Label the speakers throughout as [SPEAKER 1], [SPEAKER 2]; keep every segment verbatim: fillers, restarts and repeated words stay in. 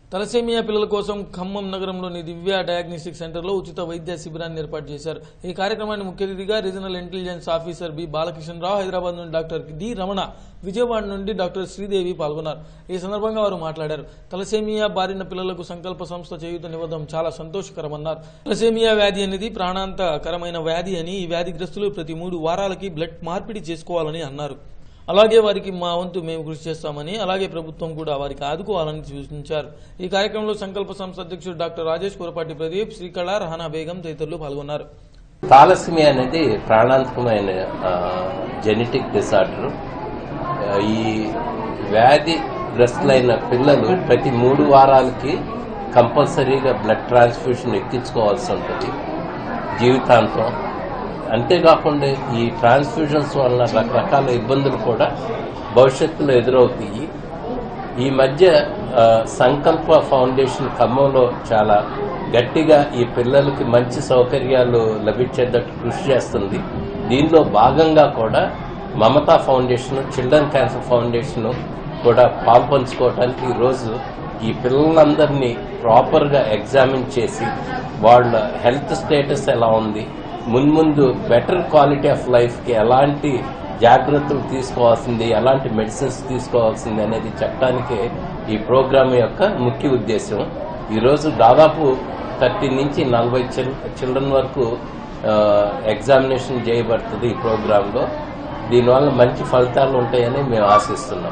[SPEAKER 1] Thalassemia పిల్లల కోసం ఖమ్మం నగరంలోని దివ్య డయాగ్నోస్టిక్ సెంటర్లో ఉచిత వైద్య శిబిరాన్ని ఏర్పాటు చేశారు. ఈ కార్యక్రమాన్ని ముఖ్య అతిథిగా regional intelligence officer B Balakrishnarao, Hyderabad నుండి డాక్టర్ డి రమణ, విజయవాడ నుండి డాక్టర్ శ్రీదేవి పాల్గొన్నారు. ఈ సందర్భంగా వారు మాట్లాడారు. తలసేమియా బారిన పిల్లలకు సంకల్ప సంస్థ చేయూతనివ్వడం చాలా సంతోషకరమన్నారు. తలసేమియా వ్యాధి అనేది ప్రాణాంతకరమైన వ్యాధి అని, ఈ వ్యాధిగ్రస్తులు ప్రతి మూడు వారాలకి బ్లడ్ మార్పిడి చేసుకోవాలని అన్నారు. అలాగే వారికి మా వంతు మేము కృషి చేస్తామని, అలాగే ప్రభుత్వం కూడా వారికి ఆదుకోవాలని సూచించారు. ఈ కార్యక్రమంలో సంకల్ప సంస్థ అధ్యక్షుడు డాక్టర్ రాజేష్, కురపాటి ప్రదీప్, శ్రీకళ, రహానా బేగం తదితరులు పాల్గొన్నారు.
[SPEAKER 2] థాలసీమియా అనేది ప్రాణాంతకమైన జెనెటిక్ డిసార్డర్. ఈ వ్యాధి గ్రస్తులైన పిల్లలు ప్రతి మూడు వారాలకి కంపల్సరీగా బ్లడ్ ట్రాన్స్ఫ్యూషన్ ఎక్కించుకోవాల్సి ఉంటుంది జీవితాంతం. అంతేకాకుండా ఈ ట్రాన్స్ఫ్యూజన్స్ వలన రకరకాల ఇబ్బందులు కూడా భవిష్యత్తులో ఎదురవుతాయి. ఈ మధ్య సంకల్ప ఫౌండేషన్ ఖమ్మంలో చాలా గట్టిగా ఈ పిల్లలకి మంచి సౌకర్యాలు లభించేటట్టు కృషి చేస్తుంది. దీనిలో భాగంగా కూడా Mamata foundation, children cancer foundation కూడా పాల్పంచుకోవడానికి ఈరోజు ఈ పిల్లలందరినీ ప్రాపర్గా ఎగ్జామిన్ చేసి వాళ్ళ హెల్త్ స్టేటస్ ఎలా ఉంది, మున్ముందు బెటర్ క్వాలిటీ ఆఫ్ లైఫ్కి ఎలాంటి జాగ్రత్తలు తీసుకోవాల్సింది, ఎలాంటి మెడిసిన్స్ తీసుకోవాల్సింది అనేది చెప్పడానికి ఈ ప్రోగ్రామ్ యొక్క ముఖ్య ఉద్దేశం. ఈరోజు దాదాపు థర్టీ నుంచి నలభై చిల్డ్రన్ వరకు ఎగ్జామినేషన్ చేయబడుతుంది ఈ ప్రోగ్రాంలో. దీనివల్ల మంచి ఫలితాలు ఉంటాయని మేము ఆశిస్తున్నాం.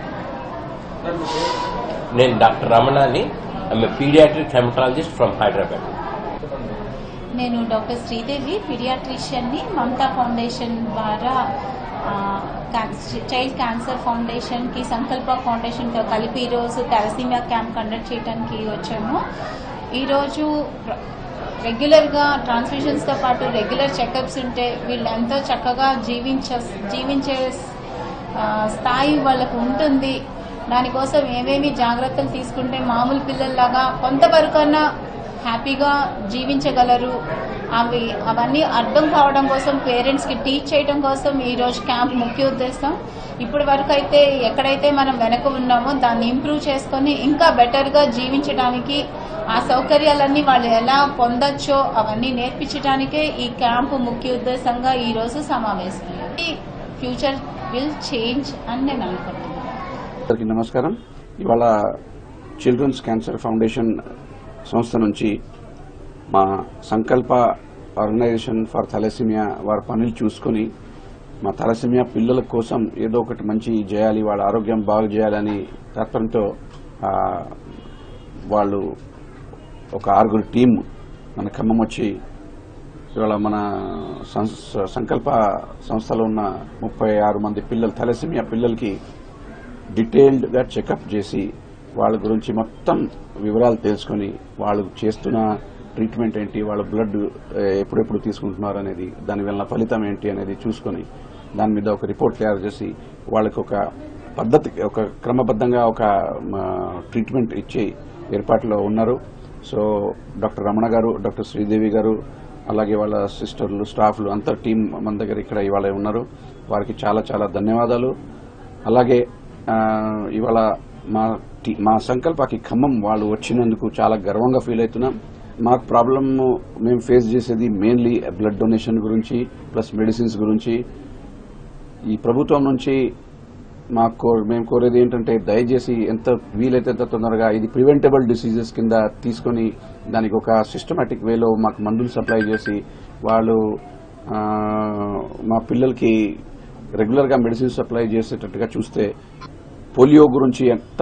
[SPEAKER 2] నేను డాక్టర్ రమణాని, I'm paediatric haematologist from Hyderabad.
[SPEAKER 3] నేను డాక్టర్ శ్రీదేవి, పీడియాట్రిషియన్ని. మమతా ఫౌండేషన్ ద్వారా చైల్డ్ క్యాన్సర్ ఫౌండేషన్కి, సంకల్ప ఫౌండేషన్తో కలిపి ఈరోజు థాలసీమియా క్యాంప్ కండక్ట్ చేయడానికి వచ్చాము. ఈరోజు రెగ్యులర్గా ట్రాన్స్ఫ్యూషన్స్తో పాటు రెగ్యులర్ చెకప్స్ ఉంటే వీళ్ళు ఎంతో చక్కగా జీవించే జీవించే స్థాయి వాళ్ళకు ఉంటుంది. దానికోసం ఏమేమి జాగ్రత్తలు తీసుకుంటే మామూలు పిల్లల్లాగా కొంతవరకన్నా హ్యాపీగా జీవించగలరు, అవి అవన్నీ అర్థం కావడం కోసం పేరెంట్స్కి టీచ్ చేయడం కోసం ఈరోజు క్యాంప్ ముఖ్య ఉద్దేశం. ఇప్పటి వరకు అయితే ఎక్కడైతే మనం వెనక ఉన్నామో దాన్ని ఇంప్రూవ్ చేసుకొని ఇంకా బెటర్గా జీవించడానికి, ఆ సౌకర్యాలన్నీ వాళ్ళు ఎలా పొందొచ్చో అవన్నీ నేర్పించడానికే ఈ క్యాంపు ముఖ్య ఉద్దేశంగా ఈరోజు సమావేశం. ఫ్యూచర్ విల్ చేంజ్ అని నేను అనుకుంటున్నాను.
[SPEAKER 4] నమస్కారం. ఇవాళ చిల్డ్రన్స్ క్యాన్సర్ ఫౌండేషన్ సంస్థ నుంచి మా సంకల్ప ఆర్గనైజేషన్ ఫర్ థాలసీమియా వారి పనులు చూసుకుని మా థాలసీమియా పిల్లల కోసం ఏదో ఒకటి మంచి చేయాలి, వాళ్ళ ఆరోగ్యం బాగు చేయాలని తత్పరంతో వాళ్ళు ఒక ఆరుగురు టీం మన ఖమ్మం వచ్చి ఇవాళ మన సంకల్ప సంస్థలో ఉన్న ముప్పై ఆరు మంది పిల్లలు థాలసీమియా పిల్లలకి డీటెయిల్డ్గా చెకప్ చేసి వాళ్ళ గురించి మొత్తం వివరాలు తెలుసుకుని వాళ్ళు చేస్తున్న ట్రీట్మెంట్ ఏంటి, వాళ్ళ బ్లడ్ ఎప్పుడెప్పుడు తీసుకుంటున్నారు అనేది, దానివల్ల ఫలితం ఏంటి అనేది చూసుకొని దాని మీద ఒక రిపోర్ట్ తయారు చేసి వాళ్ళకి ఒక పద్ధతి, ఒక క్రమబద్ధంగా ఒక ట్రీట్మెంట్ ఇచ్చే ఏర్పాట్లో ఉన్నారు. సో డాక్టర్ రమణ గారు, డాక్టర్ శ్రీదేవి గారు, అలాగే వాళ్ళ సిస్టర్లు, స్టాఫ్లు అంతా టీం మన దగ్గర ఇక్కడ ఇవాళ ఉన్నారు. వారికి చాలా చాలా ధన్యవాదాలు. అలాగే ఇవాళ మా మా సంకల్పకి ఖమ్మం వాళ్ళు వచ్చినందుకు చాలా గర్వంగా ఫీల్ అవుతున్నాం. మాకు ప్రాబ్లమ్ మేము ఫేస్ చేసేది మెయిన్లీ బ్లడ్ డొనేషన్ గురించి ప్లస్ మెడిసిన్స్ గురించి. ఈ ప్రభుత్వం నుంచి మాకు మేము కోరేది ఏంటంటే దయచేసి ఎంత వీలైతే అంత తొందరగా ఇది ప్రివెంటబుల్ డిసీజెస్ కింద తీసుకొని దానికి ఒక సిస్టమేటిక్ వేలో మాకు మందులు సప్లై చేసి వాళ్ళు మా పిల్లలకి రెగ్యులర్గా మెడిసిన్ సప్లై చేసేటట్టుగా చూస్తే, పోలియో గురించి ఎంత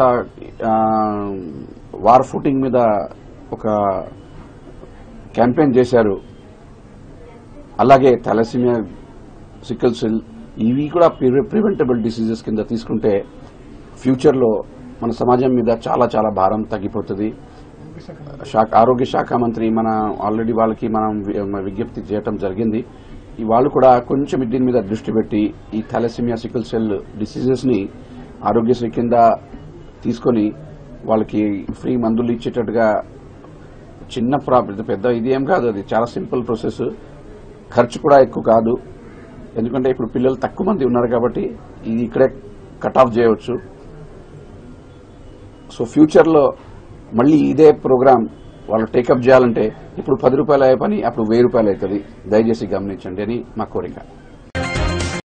[SPEAKER 4] వార్ ఫుటింగ్ మీద ఒక క్యాంపెయిన్ చేశారు, అలాగే థాలసీమియా, సికిల్ సెల్ ఇవి కూడా ప్రివెంటబుల్ డిసీజెస్ కింద తీసుకుంటే ఫ్యూచర్లో మన సమాజం మీద చాలా చాలా భారం తగ్గిపోతుంది. ఆరోగ్య శాఖ మంత్రి మన ఆల్రెడీ వాళ్ళకి మనం విజ్ఞప్తి చేయడం జరిగింది. వాళ్ళు కూడా కొంచెం దీని మీద దృష్టి పెట్టి ఈ థాలసీమియా, సికిల్ సెల్ డిసీజెస్ ని ఆరోగ్యశ్రీ కింద తీసుకొని వాళ్ళకి ఫ్రీ మందులు ఇచ్చేటట్టుగా, చిన్న ప్రాబ్లం పెద్ద ఇది ఏం కాదు, అది చాలా సింపుల్ ప్రాసెస్, ఖర్చు కూడా ఎక్కువ కాదు. ఎందుకంటే ఇప్పుడు పిల్లలు తక్కువ మంది ఉన్నారు కాబట్టి ఇది ఇక్కడే కట్ ఆఫ్ చేయవచ్చు. సో ఫ్యూచర్లో మళ్ళీ ఇదే ప్రోగ్రామ్ వాళ్ళు టేకప్ చేయాలంటే ఇప్పుడు పది రూపాయలు అయ్యే పని అప్పుడు వెయ్యి రూపాయలు అవుతుంది. దయచేసి గమనించండి అని మా కోరిక.